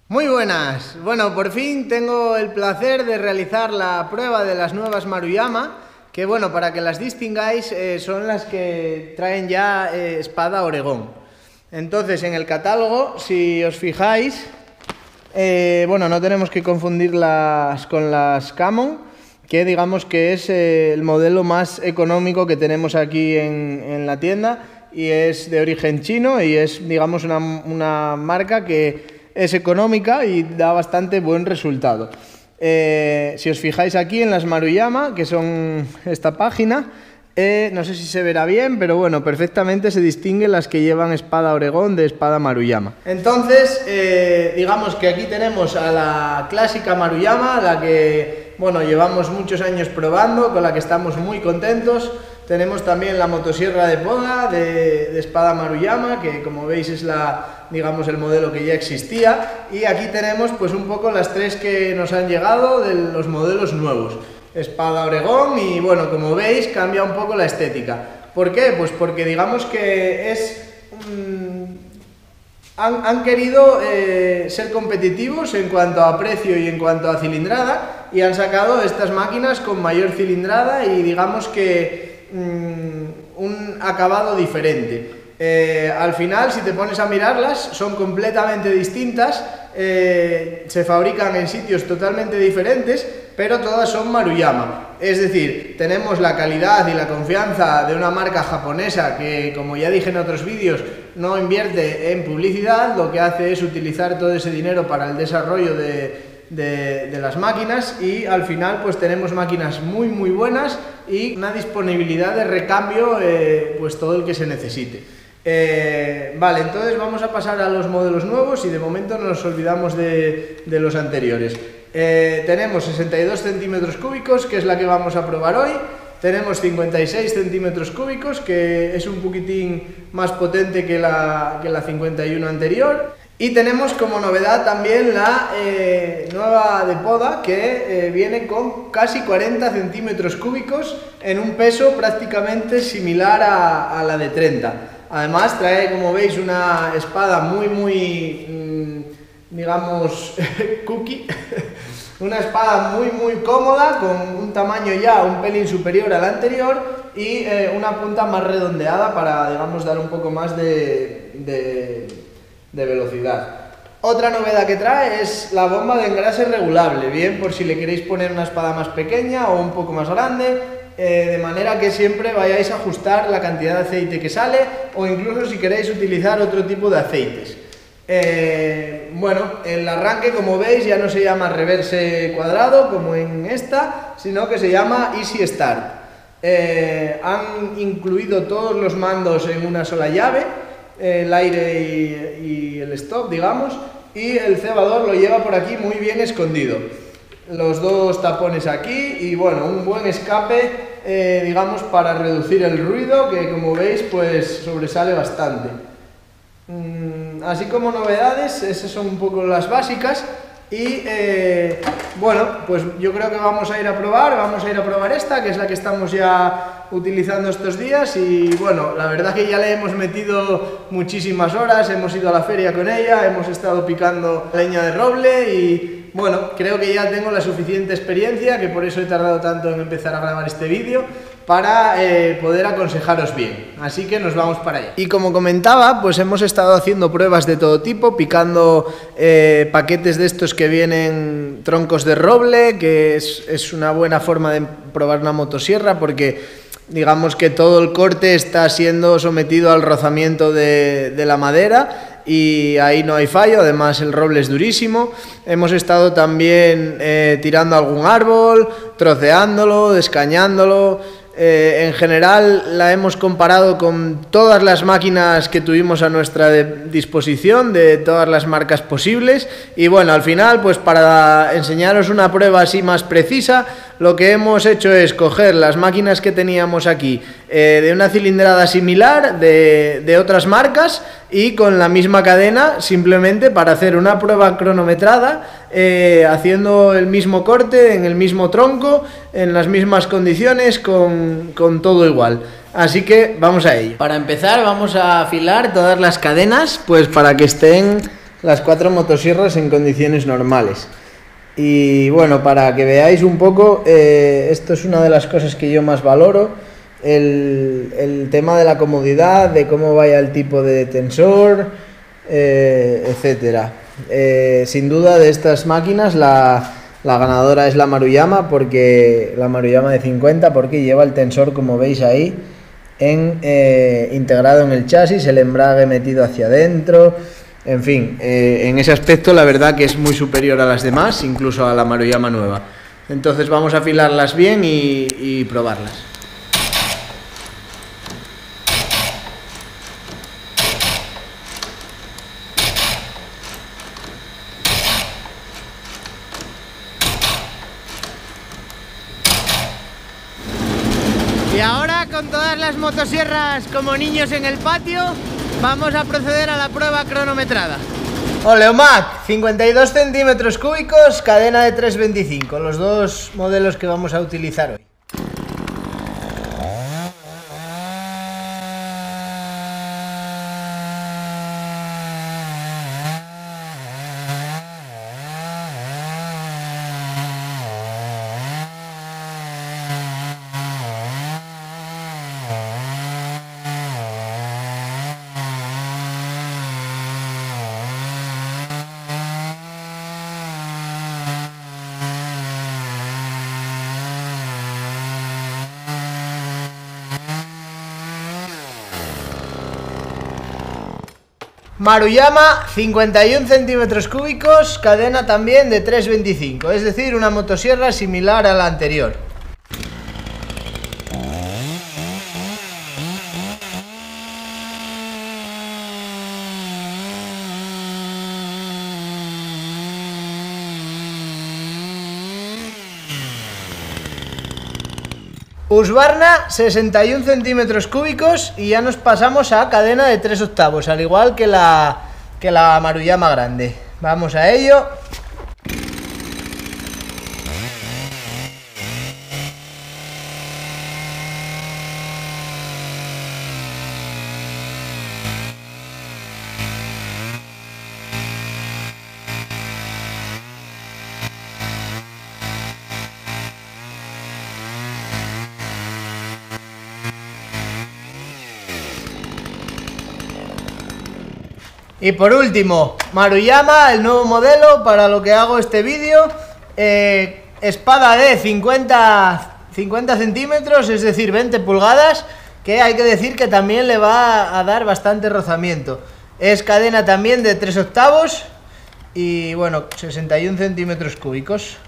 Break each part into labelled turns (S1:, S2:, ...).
S1: Muy buenas. Bueno, por fin tengo el placer de realizar la prueba de las nuevas Maruyama, que bueno, para que las distingáis, son las que traen ya espada Oregón. Entonces, en el catálogo, si os fijáis, bueno, no tenemos que confundirlas con las Camon, que digamos que es el modelo más económico que tenemos aquí en la tienda, y es de origen chino y es, digamos, una marca que es económica y da bastante buen resultado. Si os fijáis aquí en las Maruyama, que son esta página, no sé si se verá bien, pero bueno, perfectamente se distinguen las que llevan espada Oregón de espada Maruyama. Entonces, digamos que aquí tenemos a la clásica Maruyama, la que, bueno, llevamos muchos años probando, con la que estamos muy contentos. Tenemos también la motosierra de poda de espada Maruyama, que como veis es digamos, el modelo que ya existía. Y aquí tenemos pues un poco las tres que nos han llegado de los modelos nuevos. Espada Oregón y bueno, como veis cambia un poco la estética. ¿Por qué? Pues porque digamos que han querido ser competitivos en cuanto a precio y en cuanto a cilindrada, y han sacado estas máquinas con mayor cilindrada y digamos que un acabado diferente. Al final, si te pones a mirarlas, son completamente distintas, se fabrican en sitios totalmente diferentes, pero todas son Maruyama. Es decir, tenemos la calidad y la confianza de una marca japonesa que, como ya dije en otros vídeos, no invierte en publicidad, lo que hace es utilizar todo ese dinero para el desarrollo de las máquinas, y al final pues tenemos máquinas muy buenas y una disponibilidad de recambio pues todo el que se necesite. Vale, entonces vamos a pasar a los modelos nuevos y de momento nos olvidamos de los anteriores. Tenemos 62 centímetros cúbicos, que es la que vamos a probar hoy. Tenemos 56 centímetros cúbicos, que es un poquitín más potente que la 51 anterior. Y tenemos como novedad también la nueva de poda, que viene con casi 40 centímetros cúbicos en un peso prácticamente similar a la de 30. Además trae, como veis, una espada muy digamos, cookie. Una espada muy cómoda, con un tamaño ya un pelín superior al anterior y una punta más redondeada para, digamos, dar un poco más de velocidad. Otra novedad que trae es la bomba de engrase regulable, bien por si le queréis poner una espada más pequeña o un poco más grande, de manera que siempre vayáis a ajustar la cantidad de aceite que sale, o incluso si queréis utilizar otro tipo de aceites. Bueno, el arranque, como veis, ya no se llama reverse cuadrado como en esta, sino que se llama Easy Start. Han incluido todos los mandos en una sola llave, el aire y el stop, digamos, y el cebador lo lleva por aquí muy bien escondido. Los dos tapones aquí y bueno, un buen escape, digamos, para reducir el ruido, que como veis pues sobresale bastante. Así como novedades, esas son un poco las básicas. Y bueno, pues yo creo que vamos a ir a probar esta, que es la que estamos ya utilizando estos días. Y bueno, la verdad que ya le hemos metido muchísimas horas, hemos ido a la feria con ella, hemos estado picando leña de roble y bueno, creo que ya tengo la suficiente experiencia, que por eso he tardado tanto en empezar a grabar este vídeo, para poder aconsejaros bien. Así que nos vamos para allá. Y como comentaba, pues hemos estado haciendo pruebas de todo tipo, picando paquetes de estos que vienen troncos de roble, que es una buena forma de probar una motosierra, porque digamos que todo el corte está siendo sometido al rozamiento de la madera y ahí no hay fallo. Además el roble es durísimo. Hemos estado también tirando algún árbol, troceándolo, descañándolo. En general la hemos comparado con todas las máquinas que tuvimos a nuestra disposición, de todas las marcas posibles, y bueno, al final, pues para enseñaros una prueba así más precisa, lo que hemos hecho es coger las máquinas que teníamos aquí, de una cilindrada similar de otras marcas, y con la misma cadena, simplemente para hacer una prueba cronometrada, haciendo el mismo corte, en el mismo tronco, en las mismas condiciones, con todo igual. Así que vamos a ello. Para empezar vamos a afilar todas las cadenas, pues para que estén las 4 motosierras en condiciones normales. Y bueno, para que veáis un poco, esto es una de las cosas que yo más valoro, el tema de la comodidad, de cómo vaya el tipo de tensor, etcétera. Sin duda, de estas máquinas la ganadora es la Maruyama, porque la Maruyama de 50, porque lleva el tensor, como veis ahí, integrado en el chasis, el embrague metido hacia adentro. En fin, en ese aspecto la verdad que es muy superior a las demás, incluso a la Maruyama nueva. Entonces vamos a afilarlas bien y probarlas. Y ahora, con todas las motosierras como niños en el patio, vamos a proceder a la prueba cronometrada. Oleomac, 52 centímetros cúbicos, cadena de 325, los dos modelos que vamos a utilizar hoy. Maruyama, 51 centímetros cúbicos, cadena también de 325, es decir, una motosierra similar a la anterior. Husqvarna, 61 centímetros cúbicos, y ya nos pasamos a cadena de 3 octavos, al igual que la Maruyama grande. Vamos a ello. Y por último, Maruyama, el nuevo modelo para lo que hago este vídeo, espada de 50 centímetros, es decir, 20 pulgadas, que hay que decir que también le va a dar bastante rozamiento. Es cadena también de 3 octavos y bueno, 61 centímetros cúbicos.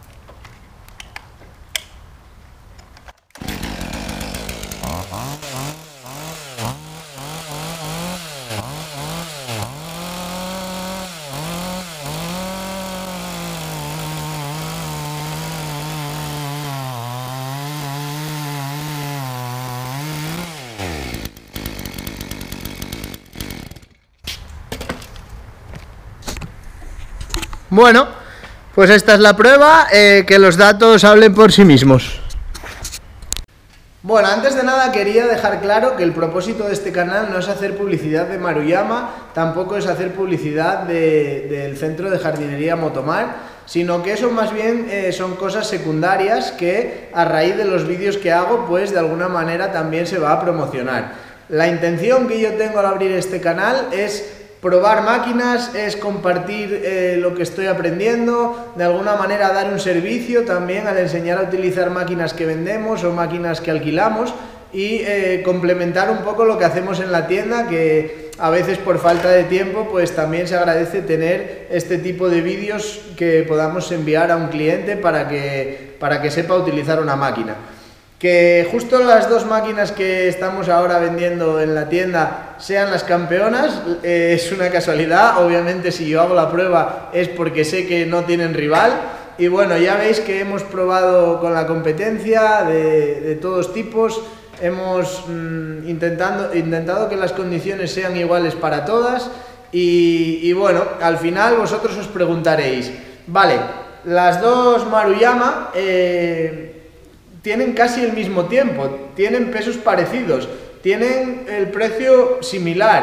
S1: Bueno, pues esta es la prueba, que los datos hablen por sí mismos. Bueno, antes de nada quería dejar claro que el propósito de este canal no es hacer publicidad de Maruyama, tampoco es hacer publicidad del centro de jardinería Motomar, sino que eso más bien son cosas secundarias que a raíz de los vídeos que hago, pues de alguna manera también se va a promocionar. La intención que yo tengo al abrir este canal es probar máquinas, es compartir lo que estoy aprendiendo, de alguna manera dar un servicio también al enseñar a utilizar máquinas que vendemos o máquinas que alquilamos y complementar un poco lo que hacemos en la tienda, que a veces por falta de tiempo pues también se agradece tener este tipo de vídeos que podamos enviar a un cliente para que sepa utilizar una máquina. Que justo las dos máquinas que estamos ahora vendiendo en la tienda sean las campeonas, es una casualidad. Obviamente si yo hago la prueba es porque sé que no tienen rival. Y bueno, ya veis que hemos probado con la competencia de todos tipos. Hemos intentado que las condiciones sean iguales para todas. Y bueno, al final vosotros os preguntaréis, vale, las dos Maruyama tienen casi el mismo tiempo, tienen pesos parecidos, tienen el precio similar.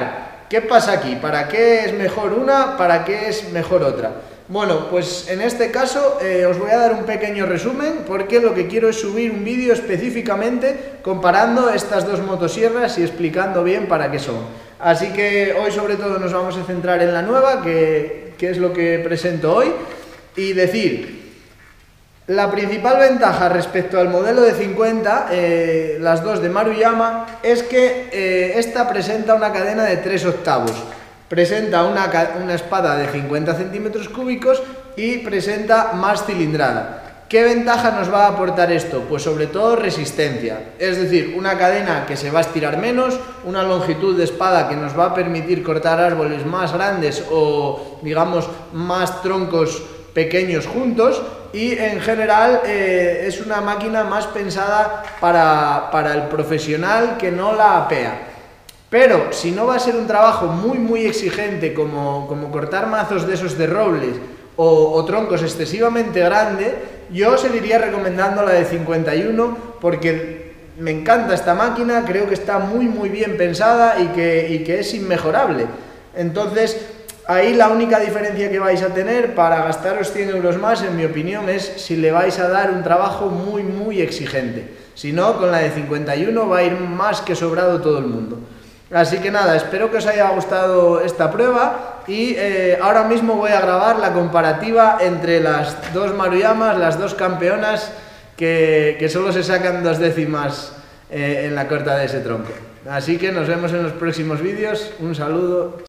S1: ¿Qué pasa aquí? ¿Para qué es mejor una? ¿Para qué es mejor otra? Bueno, pues en este caso os voy a dar un pequeño resumen porque lo que quiero es subir un vídeo específicamente comparando estas dos motosierras y explicando bien para qué son. Así que hoy sobre todo nos vamos a centrar en la nueva, que es lo que presento hoy, y decir... La principal ventaja respecto al modelo de 50, las dos de Maruyama, es que esta presenta una cadena de 3/8. Presenta una espada de 50 centímetros cúbicos y presenta más cilindrada. ¿Qué ventaja nos va a aportar esto? Pues sobre todo resistencia, es decir, una cadena que se va a estirar menos, una longitud de espada que nos va a permitir cortar árboles más grandes o, digamos, más troncos pequeños juntos, y en general es una máquina más pensada para el profesional que no la apea. Pero si no va a ser un trabajo muy exigente como cortar mazos de esos de robles o troncos excesivamente grandes, yo seguiría recomendando la de 51 porque me encanta esta máquina, creo que está muy bien pensada y que es inmejorable. Entonces, ahí la única diferencia que vais a tener para gastaros 100 euros más, en mi opinión, es si le vais a dar un trabajo muy exigente. Si no, con la de 51 va a ir más que sobrado todo el mundo. Así que nada, espero que os haya gustado esta prueba y ahora mismo voy a grabar la comparativa entre las dos Maruyamas, las dos campeonas que solo se sacan 2 décimas en la corta de ese tronco. Así que nos vemos en los próximos vídeos, un saludo.